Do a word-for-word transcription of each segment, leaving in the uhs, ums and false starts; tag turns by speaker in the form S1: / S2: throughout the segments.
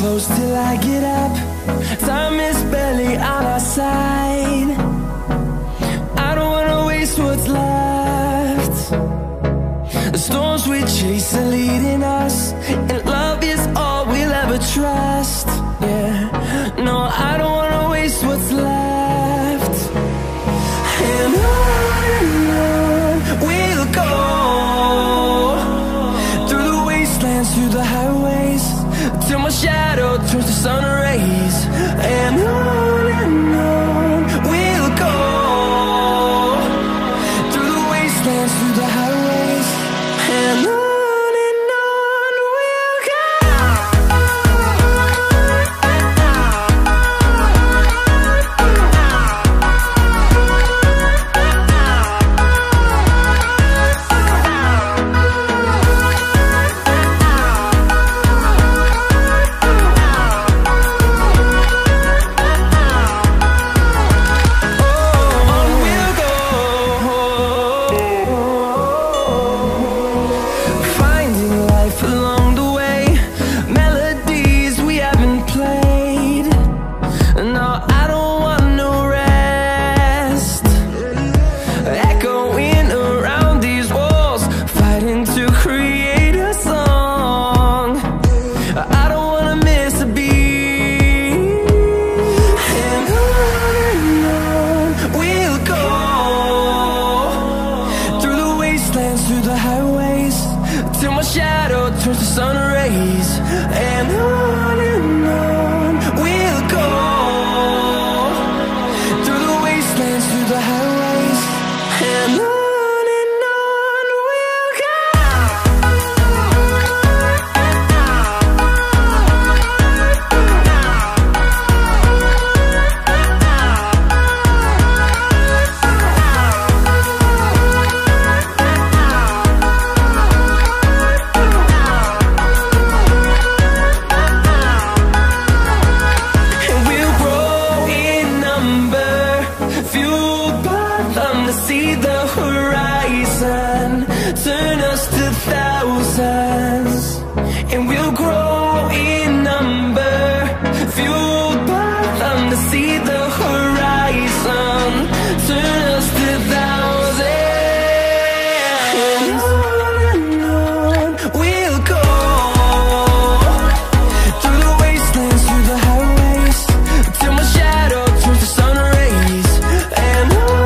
S1: close till I get up. Time is barely on our side. I don't wanna waste what's left. The storms we chase are leading us, and love is all we'll ever trust. Yeah, no, I don't wanna waste what's left. And on and on we'll go, through the wastelands, through the highways, till my shadow turns to sun rays. And on and on we'll go, through the wastelands, through the highways, and on. Through the highways, till my shadow turns to sun rays. And on and on we'll go, through the wastelands, through the highways, and on. See the horizon turn us to thousands, and we'll grow in number, fueled by them. To see the horizon turn us to thousands, and on and on we'll go, through the wastelands, through the highways, till my shadow turns to sun rays. And on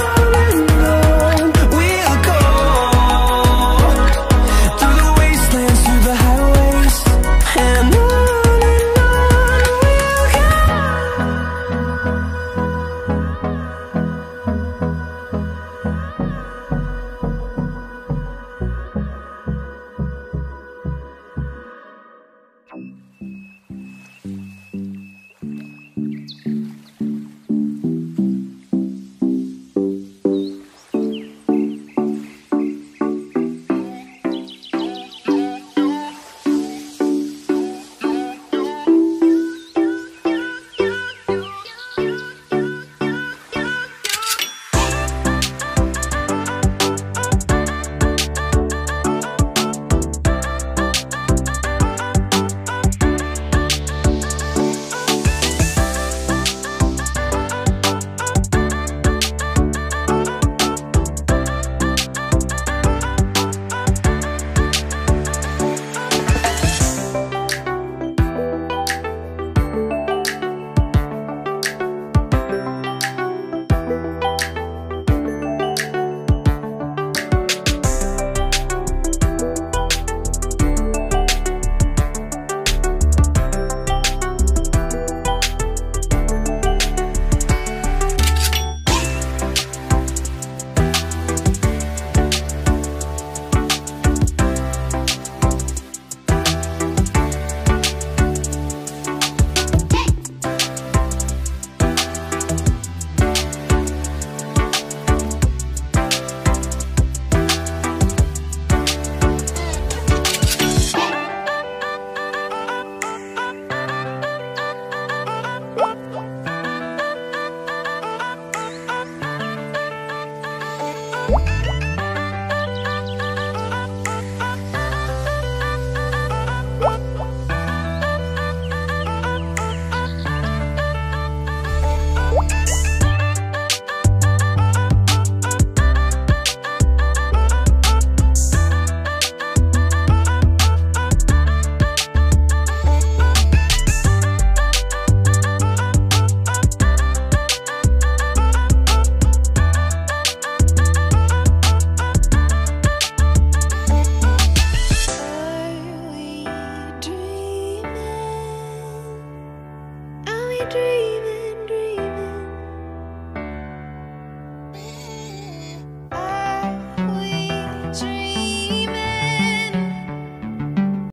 S1: dreaming.